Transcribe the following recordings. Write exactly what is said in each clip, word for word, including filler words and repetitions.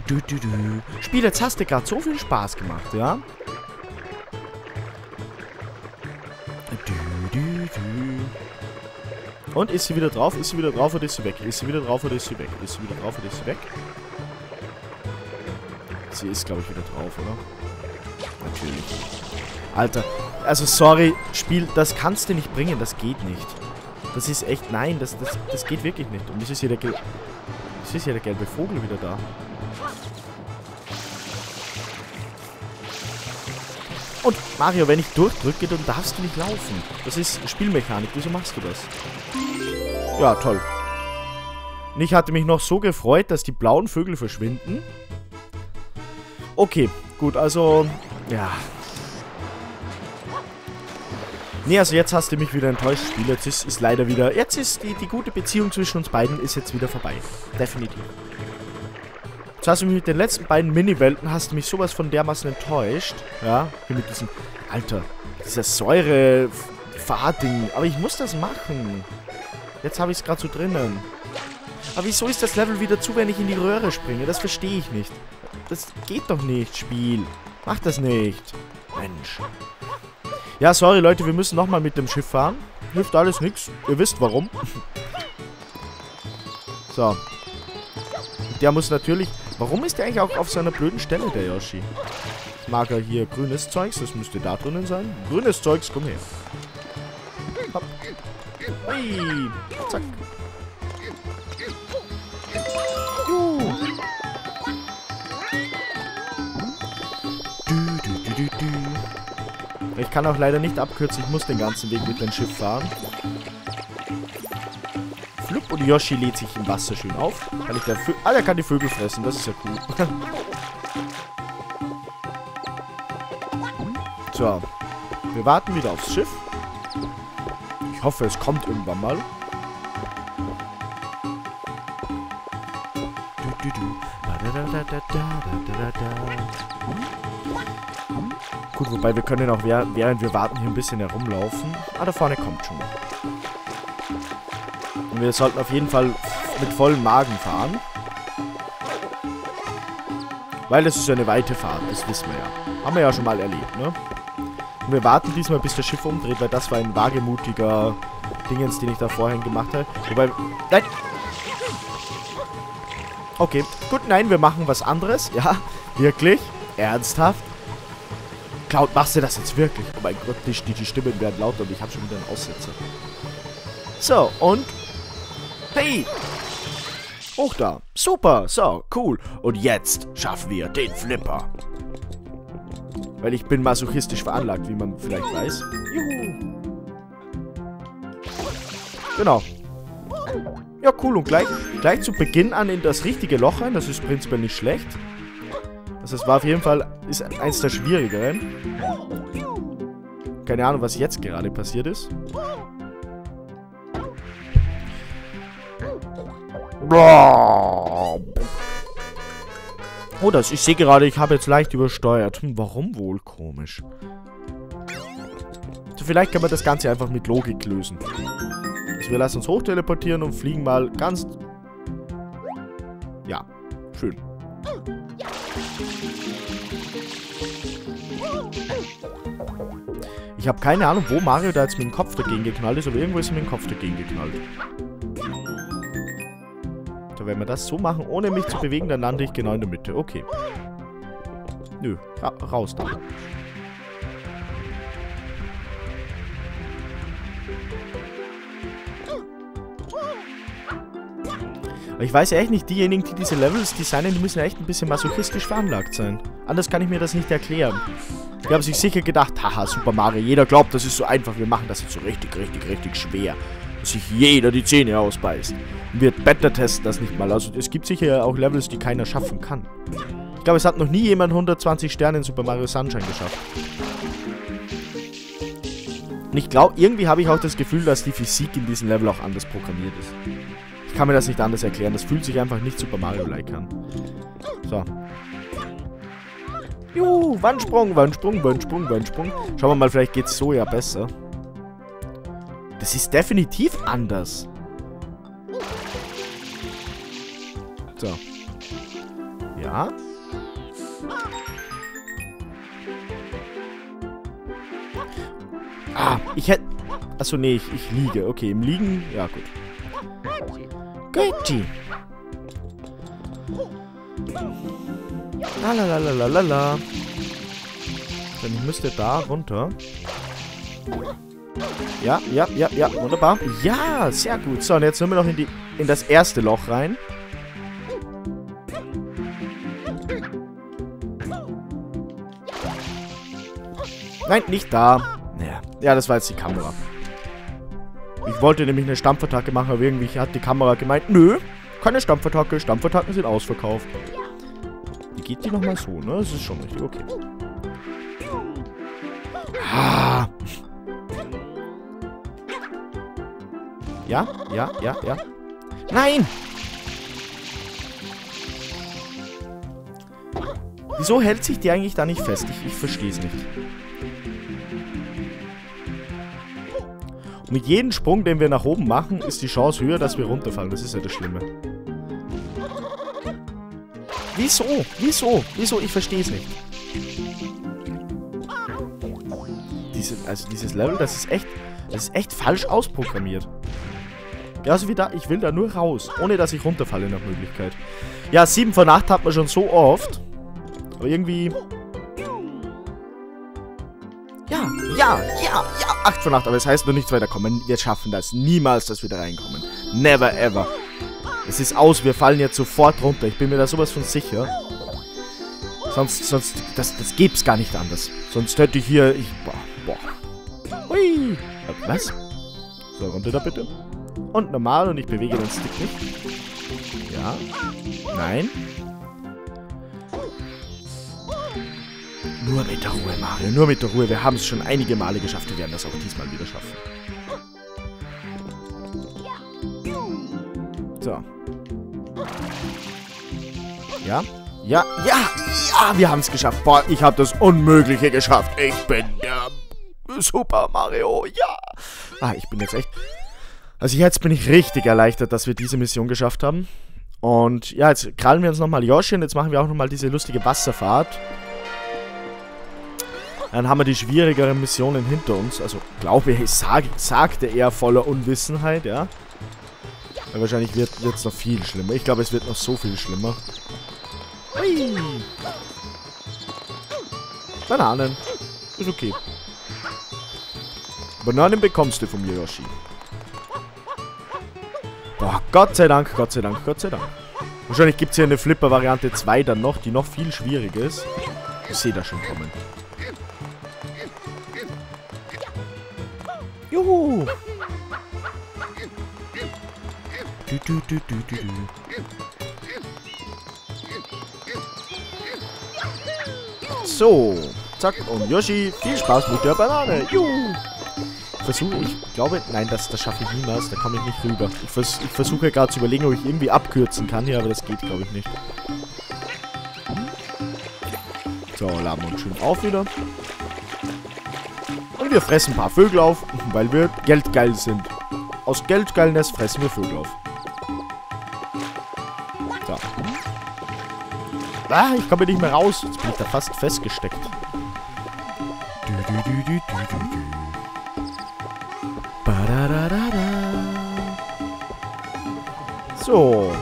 Du, du, du. Spiel, jetzt hast du gerade so viel Spaß gemacht, ja? Du, du, du. Und ist sie wieder drauf? Ist sie wieder drauf oder ist sie weg? Ist sie wieder drauf oder ist sie weg? Ist sie wieder drauf oder ist sie weg? Sie ist, glaube ich, wieder drauf, oder? Natürlich. Alter, also sorry, Spiel, das kannst du nicht bringen, das geht nicht. Das ist echt, nein, das, das, das geht wirklich nicht. Und es ist hier der, Gel es ist hier der gelbe Vogel wieder da. Und Mario, wenn ich durchdrücke, dann darfst du nicht laufen. Das ist Spielmechanik, wieso machst du das? Ja, toll. Und ich hatte mich noch so gefreut, dass die blauen Vögel verschwinden. Okay, gut, also, ja. Nee, also jetzt hast du mich wieder enttäuscht, Spiel. Jetzt ist, ist leider wieder, jetzt ist die, die gute Beziehung zwischen uns beiden ist jetzt wieder vorbei. Definitiv. Jetzt hast du mich mit den letzten beiden Mini-Welten, hast du mich sowas von dermaßen enttäuscht. Ja, hier mit diesem, Alter, dieser Säure-Fahrding. Aber ich muss das machen. Jetzt habe ich es gerade so drinnen. Aber wieso ist das Level wieder zu, wenn ich in die Röhre springe? Das verstehe ich nicht. Das geht doch nicht, Spiel. Mach das nicht. Mensch. Ja, sorry, Leute, wir müssen nochmal mit dem Schiff fahren. Hilft alles nichts. Ihr wisst warum. So. Der muss natürlich... Warum ist der eigentlich auch auf seiner blöden Stelle, der Yoshi? Jetzt mag er hier grünes Zeugs. Das müsste da drinnen sein. Grünes Zeugs, komm her. Hopp. Ui. Zack. Juhu. Du, du, du, du, du. Ich kann auch leider nicht abkürzen. Ich muss den ganzen Weg mit dem Schiff fahren. Flupp, und Yoshi lädt sich im Wasser schön auf. Kann ich der Vö ah, der kann die Vögel fressen. Das ist ja cool. So. Wir warten wieder aufs Schiff. Ich hoffe, es kommt irgendwann mal. Du, du, du. Gut, wobei wir können auch während wir warten hier ein bisschen herumlaufen. Ah, da vorne kommt schon. Und wir sollten auf jeden Fall mit vollem Magen fahren. Weil das ist ja eine weite Fahrt, das wissen wir ja. Haben wir ja schon mal erlebt, ne? Und wir warten diesmal, bis das Schiff umdreht, weil das war ein wagemutiger Dingens, den ich da vorhin gemacht habe. Wobei... Nein! Okay, gut, nein, wir machen was anderes. Ja, wirklich? Ernsthaft? Cloud, machst du das jetzt wirklich? Oh mein Gott, die, die, die Stimmen werden lauter und ich habe schon wieder einen Aussetzer. So, und... Hey! Hoch da. Super, so, cool. Und jetzt schaffen wir den Flipper. Weil ich bin masochistisch veranlagt, wie man vielleicht weiß. Juhu. Genau. Ja, cool. Und gleich, gleich zu Beginn an in das richtige Loch rein. Das ist prinzipiell nicht schlecht. Also es war auf jeden Fall ist eins der schwierigeren. Keine Ahnung, was jetzt gerade passiert ist. Oh, das, ich sehe gerade, ich habe jetzt leicht übersteuert. Hm, warum wohl? Komisch. So, vielleicht kann man das Ganze einfach mit Logik lösen. Also wir lassen uns hochteleportieren und fliegen mal ganz... Ja, schön. Ich habe keine Ahnung, wo Mario da jetzt mit dem Kopf dagegen geknallt ist, aber irgendwo ist er mit dem Kopf dagegen geknallt. So, wenn wir das so machen, ohne mich zu bewegen, dann lande ich genau in der Mitte. Okay. Nö, ra raus da. Aber ich weiß ja echt nicht, diejenigen, die diese Levels designen, die müssen ja echt ein bisschen masochistisch veranlagt sein. Anders kann ich mir das nicht erklären. Die haben sich sicher gedacht, haha, Super Mario, jeder glaubt, das ist so einfach, wir machen das jetzt so richtig, richtig, richtig schwer. Dass sich jeder die Zähne ausbeißt. Und wir Beta-testen das nicht mal. Also es gibt sicher auch Levels, die keiner schaffen kann. Ich glaube, es hat noch nie jemand hundertzwanzig Sterne in Super Mario Sunshine geschafft. Und ich glaube, irgendwie habe ich auch das Gefühl, dass die Physik in diesem Level auch anders programmiert ist. Ich kann mir das nicht anders erklären. Das fühlt sich einfach nicht Super Mario-like an. So. Juhu, Wandsprung, Wandsprung, Wandsprung, Wandsprung. Schauen wir mal, vielleicht geht es so ja besser. Das ist definitiv anders. So. Ja. Ah, ich hätte... Achso, nee, ich, ich liege. Okay, im Liegen... Ja, gut. Gucci. Lalalala. Dann ich müsste da runter. Ja, ja, ja, ja, wunderbar. Ja, sehr gut. So, und jetzt sind wir noch in, die, in das erste Loch rein. Nein, nicht da. Ja, ja, das war jetzt die Kamera. Ich wollte nämlich eine Stampfattacke machen, aber irgendwie hat die Kamera gemeint, nö, keine Stampfattacke, Stampfattacken sind ausverkauft. Wie geht die nochmal so, ne? Das ist schon richtig, okay. Ah. Ja, ja, ja, ja. Nein! Wieso hält sich die eigentlich da nicht fest? Ich, ich verstehe es nicht. Und mit jedem Sprung, den wir nach oben machen, ist die Chance höher, dass wir runterfallen. Das ist ja das Schlimme. Wieso? Wieso? Wieso? Ich verstehe es nicht. Diese, also dieses Level, das ist echt, das ist echt falsch ausprogrammiert. Ja, also wie da, ich will da nur raus, ohne dass ich runterfalle nach Möglichkeit. Ja, sieben von acht hat man schon so oft. Aber irgendwie... Ja, ja, ja, ja, acht von acht. Aber das heißt nur nichts weiterkommen. Wir schaffen das. Niemals, dass wir da reinkommen. Never ever. Es ist aus, wir fallen jetzt sofort runter. Ich bin mir da sowas von sicher. Sonst, sonst, das, das gibt's gar nicht anders. Sonst hätte ich hier, ich, boah, boah. Hui. Was? So, runter da bitte. Und normal und ich bewege den Stick nicht. Ja. Nein. Nur mit der Ruhe, Mario. Nur mit der Ruhe. Wir haben es schon einige Male geschafft. Wir werden das auch diesmal wieder schaffen. So. Ja. Ja. Ja. Ja. Wir haben es geschafft. Boah, ich habe das Unmögliche geschafft. Ich bin der Super Mario. Ja. Ah, ich bin jetzt echt... Also jetzt bin ich richtig erleichtert, dass wir diese Mission geschafft haben. Und ja, jetzt krallen wir uns nochmal Yoshi und jetzt machen wir auch nochmal diese lustige Wasserfahrt. Dann haben wir die schwierigeren Missionen hinter uns. Also, glaube ich, sag, sagte er voller Unwissenheit, ja. Weil wahrscheinlich wird es noch viel schlimmer. Ich glaube, es wird noch so viel schlimmer. Hui. Bananen. Ist okay. Bananen bekommst du von mir, Yoshi. Boah, Gott sei Dank, Gott sei Dank, Gott sei Dank. Wahrscheinlich gibt es hier eine Flipper-Variante zwei dann noch, die noch viel schwieriger ist. Ich sehe das schon kommen. Juhu! Du, du, du, du, du, du. So, zack, und Yoshi, viel Spaß mit der Banane. Juhu! Versuche ich, glaube, nein, das, das schaffe ich niemals, da komme ich nicht rüber. Ich, vers ich versuche gerade zu überlegen, ob ich irgendwie abkürzen kann hier, aber das geht, glaube ich, nicht. So, laden wir uns schön auf wieder. Und wir fressen ein paar Vögel auf, weil wir geldgeil sind. Aus Geldgeilness fressen wir Vögel auf. So. Ah, ich komme nicht mehr raus. Jetzt bin ich da fast festgesteckt. Du, du, du, du, du, du, du. So.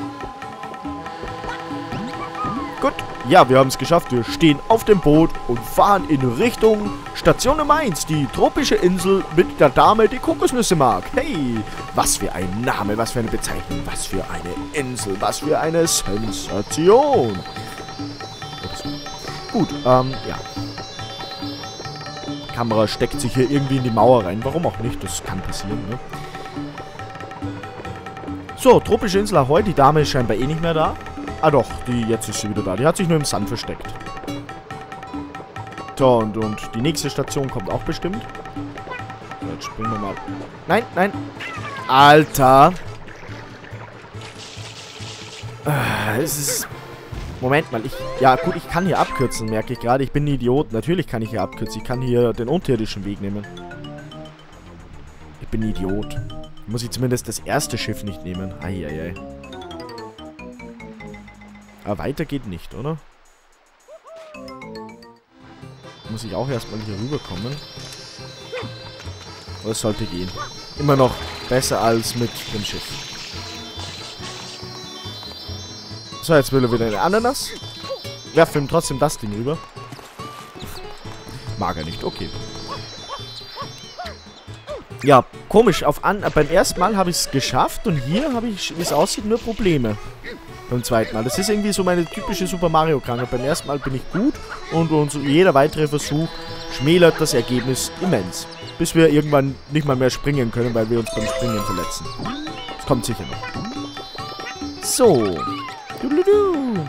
Gut. Ja, wir haben es geschafft. Wir stehen auf dem Boot und fahren in Richtung Station Nummer eins. Die tropische Insel mit der Dame, die Kokosnüsse mag. Hey, was für ein Name, was für eine Bezeichnung, was für eine Insel, was für eine Sensation. Gut, ähm, ja. Die Kamera steckt sich hier irgendwie in die Mauer rein. Warum auch nicht? Das kann passieren, ne? So, tropische Insel Ahoi. Die Dame ist scheinbar eh nicht mehr da. Ah doch, die, jetzt ist sie wieder da. Die hat sich nur im Sand versteckt. So, und, und die nächste Station kommt auch bestimmt. So, jetzt springen wir mal. Nein, nein. Alter. Ah, es ist... Moment mal, ich... Ja, gut, ich kann hier abkürzen, merke ich gerade. Ich bin ein Idiot. Natürlich kann ich hier abkürzen. Ich kann hier den unterirdischen Weg nehmen. Ich bin ein Idiot. Muss ich zumindest das erste Schiff nicht nehmen. Eieiei. Aber weiter geht nicht, oder? Muss ich auch erstmal hier rüberkommen. Aber es sollte gehen. Immer noch besser als mit dem Schiff. So, jetzt will er wieder eine Ananas. Werfen ihm trotzdem das Ding rüber. Mag er nicht, okay. Ja, komisch. Auf an beim ersten Mal habe ich es geschafft und hier habe ich, wie es aussieht, nur Probleme. Beim zweiten Mal. Das ist irgendwie so meine typische Super Mario-Krankheit. Beim ersten Mal bin ich gut und, und so jeder weitere Versuch schmälert das Ergebnis immens. Bis wir irgendwann nicht mal mehr springen können, weil wir uns beim Springen verletzen. Das kommt sicher noch. So. Dududu.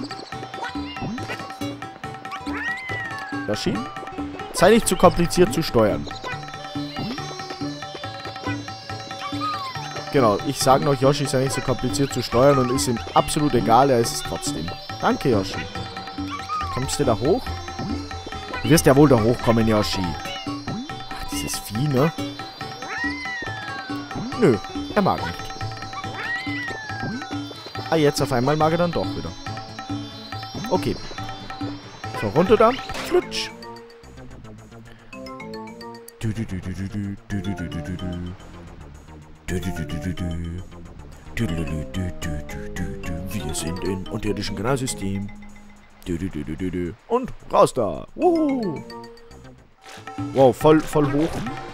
Yoshi? Sei nicht zu kompliziert zu steuern. Genau, ich sage noch, Yoshi ist ja nicht so kompliziert zu steuern und ist ihm absolut egal, er ist es trotzdem. Danke, Yoshi. Kommst du da hoch? Du wirst ja wohl da hochkommen, Yoshi. Ach, dieses Vieh, ne? Nö, er mag nicht. Ah, jetzt auf einmal mag er dann doch wieder. Okay. So, runter da. Flutsch. Du, du, du, du, du, du, du, du, du, du, du. Wir sind im unterirdischen Kanalsystem. Und raus da. Wuhu. Wow, voll, voll hoch.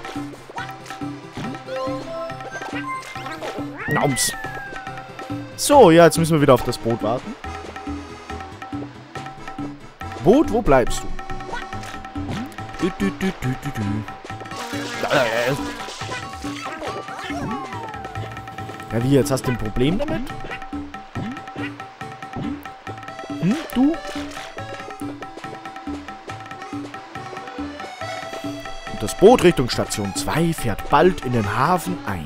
Naums. So, ja, jetzt müssen wir wieder auf das Boot warten. Boot, wo bleibst du? Du, du, du, du, du, du. Ja, wie, jetzt hast du ein Problem damit? Hm, du? Und das Boot Richtung Station zwei fährt bald in den Hafen ein.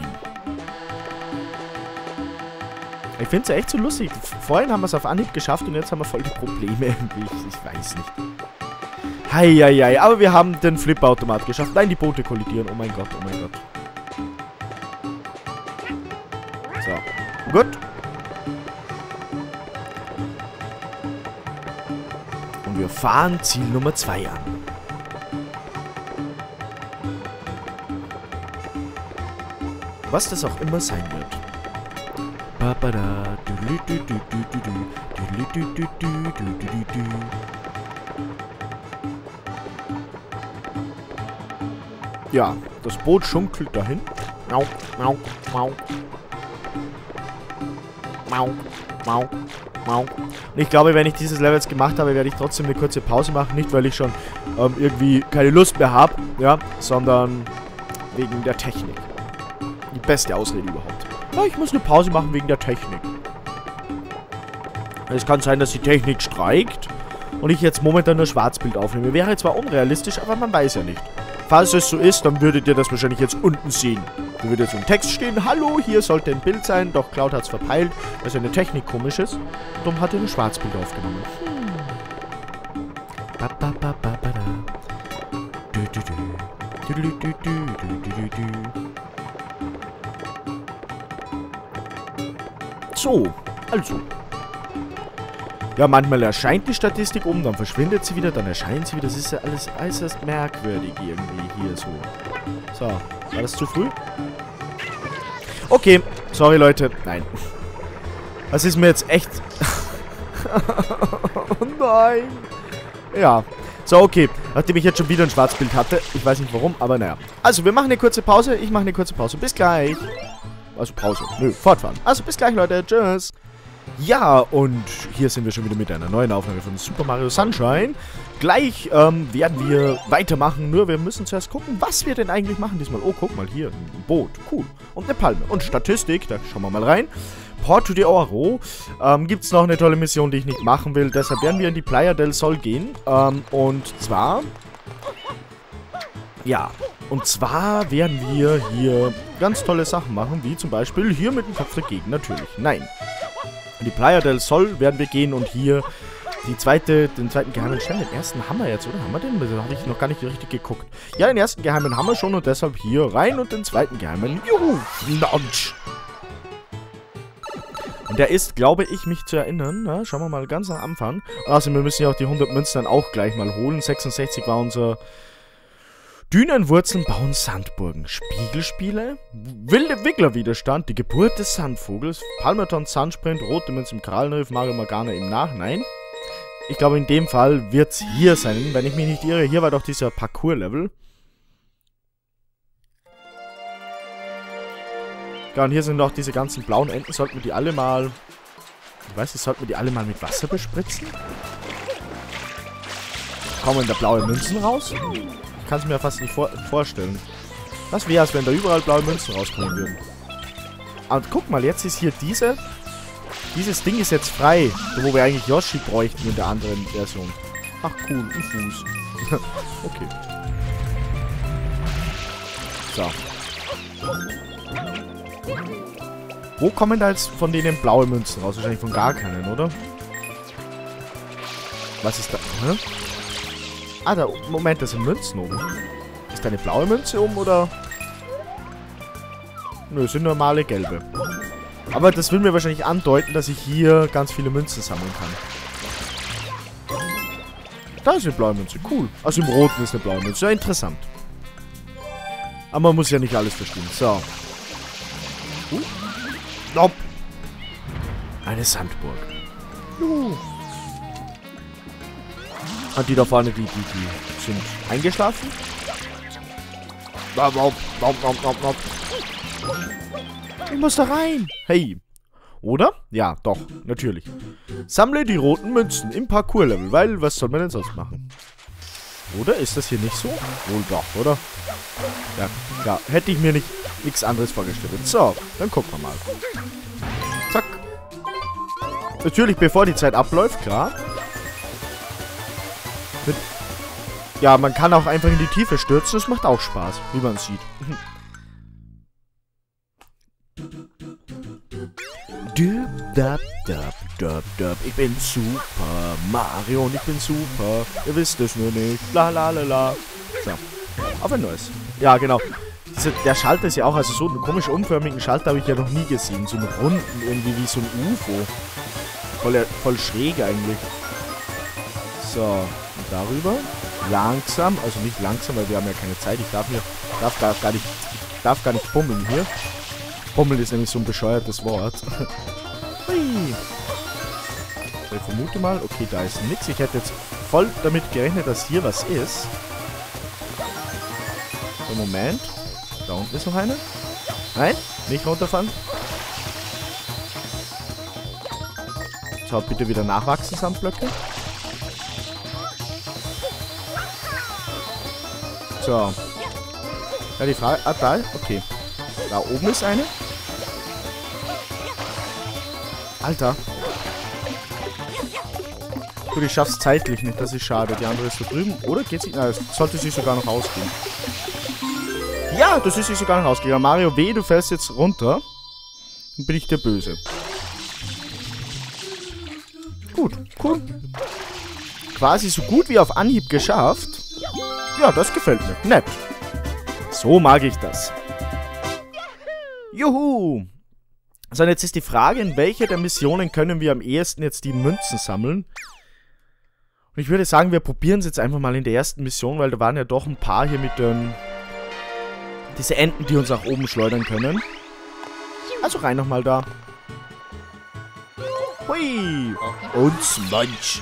Ich finde es ja echt so lustig. Vorhin haben wir es auf Anhieb geschafft und jetzt haben wir voll die Probleme irgendwie. Ich, ich weiß nicht. Heieiei, aber wir haben den Flipperautomat geschafft. Nein, die Boote kollidieren. Oh mein Gott, oh mein Gott. So, gut. Und wir fahren Ziel Nummer zwei an. Was das auch immer sein wird. Ja, das Boot schunkelt dahin. Mau, mau, mau. Mau, mau, mau. Und ich glaube, wenn ich dieses Level jetzt gemacht habe, werde ich trotzdem eine kurze Pause machen. Nicht, weil ich schon ähm, irgendwie keine Lust mehr habe, ja, sondern wegen der Technik. Die beste Ausrede überhaupt. Ja, ich muss eine Pause machen wegen der Technik. Es kann sein, dass die Technik streikt und ich jetzt momentan nur Schwarzbild aufnehme. Wäre zwar unrealistisch, aber man weiß ja nicht. Falls es so ist, dann würdet ihr das wahrscheinlich jetzt unten sehen. Da würde so ein Text stehen, hallo, hier sollte ein Bild sein, doch Cloud hat es verpeilt, weil seine Technik komisch ist. Darum hat er ein Schwarzbild aufgenommen. Hm. Ba, ba, ba, ba, ba, da. Du, du, du. Du, du, du, du, du, du, du. So, also. Ja, manchmal erscheint die Statistik um, dann verschwindet sie wieder, dann erscheint sie wieder. Das ist ja alles äußerst merkwürdig irgendwie hier so. So, war das zu früh? Okay, sorry Leute, nein. Das ist mir jetzt echt... Oh nein. Ja, so okay. Nachdem ich jetzt schon wieder ein Schwarzbild hatte, ich weiß nicht warum, aber naja. Also, wir machen eine kurze Pause, ich mache eine kurze Pause. Bis gleich. Also Pause, nö, fortfahren. Also, bis gleich Leute, tschüss. Ja, und hier sind wir schon wieder mit einer neuen Aufnahme von Super Mario Sunshine. Gleich ähm, werden wir weitermachen, nur wir müssen zuerst gucken, was wir denn eigentlich machen diesmal. Oh, guck mal, hier, ein Boot, cool. Und eine Palme. Und Statistik, da schauen wir mal rein. Porto de Oro. Ähm, gibt es noch eine tolle Mission, die ich nicht machen will. Deshalb werden wir in die Playa del Sol gehen. Ähm, und zwar... Ja, und zwar werden wir hier ganz tolle Sachen machen, wie zum Beispiel hier mit dem Kopf dagegen, natürlich. Nein. In die Playa del Sol werden wir gehen und hier die zweite, den zweiten geheimen Stern, den ersten haben wir jetzt, oder? Haben wir den? Da habe ich noch gar nicht richtig geguckt. Ja, den ersten geheimen haben wir schon und deshalb hier rein und den zweiten geheimen, juhu, Launch. Und Und der ist, glaube ich, mich zu erinnern. Na, schauen wir mal ganz am Anfang. Und außerdem, wir müssen ja auch die hundert Münzen dann auch gleich mal holen. sechsundsechzig war unser Dünenwurzeln bauen Sandburgen. Spiegelspiele. Wilde Wigglerwiderstand. Die Geburt des Sandvogels. Palmerton Sandsprint. Rote Münze im Krallenriff. Mario Morgana im Nachhinein. Ich glaube, in dem Fall wird es hier sein. Wenn ich mich nicht irre, hier war doch dieser Parcours-Level. Ja, und hier sind noch diese ganzen blauen Enten. Sollten wir die alle mal... Ich weiß nicht, sollten wir die alle mal mit Wasser bespritzen? Kommen da blaue Münzen raus? Ich kann es mir ja fast nicht vor vorstellen. Was wäre es, wenn da überall blaue Münzen rauskommen würden? Und guck mal, jetzt ist hier diese... Dieses Ding ist jetzt frei. Wo wir eigentlich Yoshi bräuchten in der anderen Version. Ach cool, ein Fuß. Okay. So. Wo kommen da jetzt von denen blaue Münzen raus? Wahrscheinlich von gar keinen, oder? Was ist da? Hä? Ah, da, Moment, das sind Münzen oben. Ist da eine blaue Münze oben, oder? Nö, das sind normale gelbe. Aber das will mir wahrscheinlich andeuten, dass ich hier ganz viele Münzen sammeln kann. Da ist eine blaue Münze, cool. Also im Roten ist eine blaue Münze, ja, interessant. Aber man muss ja nicht alles verstehen. So. Uh. Nope. Eine Sandburg. Juhu. Und die da vorne, die, die, die sind eingeschlafen. Ich muss da rein. Hey. Oder? Ja, doch. Natürlich. Sammle die roten Münzen im Parcours-Level, weil was soll man denn sonst machen? Oder? Ist das hier nicht so? Wohl doch, oder? Ja, ja. Hätte ich mir nicht nichts anderes vorgestellt. So, dann gucken wir mal. Zack. Natürlich, bevor die Zeit abläuft, klar. Mit ja, man kann auch einfach in die Tiefe stürzen. Das macht auch Spaß, wie man sieht. Ich bin Super Mario und ich bin super. Ihr wisst es nur nicht. La la la la. So. Auf ein neues. Ja, genau. Diese, der Schalter ist ja auch, also so einen komisch umförmigen Schalter habe ich ja noch nie gesehen. So einen runden, irgendwie wie so ein U F O. Voll, voll schräg eigentlich. So. Und darüber. Langsam. Also nicht langsam, weil wir haben ja keine Zeit. Ich darf mir. Darf, darf gar nicht. Ich darf gar nicht bummeln hier. Bummeln ist nämlich so ein bescheuertes Wort. Hui. So, ich vermute mal. Okay, da ist nichts. Ich hätte jetzt voll damit gerechnet, dass hier was ist. So, Moment. Da unten ist noch eine. Nein, nicht runterfahren. So, bitte wieder nachwachsen, Sandblöcke. So. Ja, die Frage... Ah, da. Okay. Da oben ist eine. Alter. Gut, ich schaff's zeitlich nicht. Das ist schade. Die andere ist da drüben. Oder geht sie... Na, es sollte sich sogar noch ausgehen. Ja, das ist sich sogar noch ausgegangen. Mario, weh, du fällst jetzt runter. Dann bin ich der Böse. Gut, cool. Quasi so gut wie auf Anhieb geschafft. Ja, das gefällt mir. Nett. So mag ich das. Juhu. So, und jetzt ist die Frage, in welcher der Missionen können wir am ehesten jetzt die Münzen sammeln? Und ich würde sagen, wir probieren es jetzt einfach mal in der ersten Mission, weil da waren ja doch ein paar hier mit den... Diese Enten, die uns nach oben schleudern können. Also rein nochmal da. Hui. Und Smunch.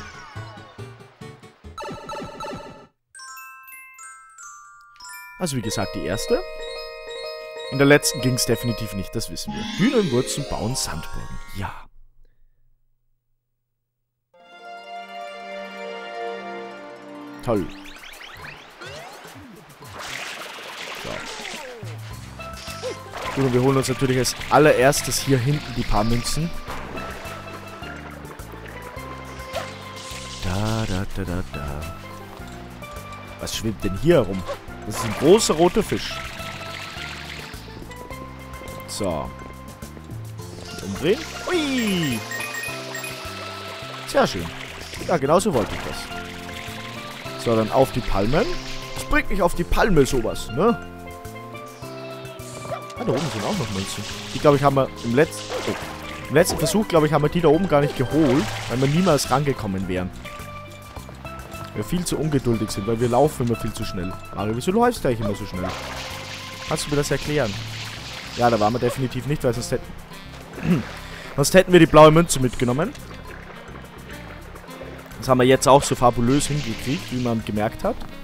Also wie gesagt, die erste. In der letzten ging es definitiv nicht, das wissen wir. Dünenwurzeln bauen Sandburgen. Ja. Toll. Gut, und wir holen uns natürlich als allererstes hier hinten die paar Münzen. Da, da, da, da, da. Was schwimmt denn hier herum? Das ist ein großer roter Fisch. So. Umdrehen. Ui! Sehr schön. Ja, genau so wollte ich das. So, dann auf die Palmen. Das bringt mich auf die Palme sowas, ne? Ah, da oben sind auch noch Münzen. Die, glaube ich, haben wir im letzten... Oh. Im letzten Versuch, glaube ich, haben wir die da oben gar nicht geholt, weil wir niemals rangekommen wären. Wir viel zu ungeduldig sind, weil wir laufen immer viel zu schnell. Mario, wieso läufst du eigentlich immer so schnell? Kannst du mir das erklären? Ja, da waren wir definitiv nicht, weil sonst hätten... sonst hätten wir die blaue Münze mitgenommen. Das haben wir jetzt auch so fabulös hingekriegt, wie man gemerkt hat.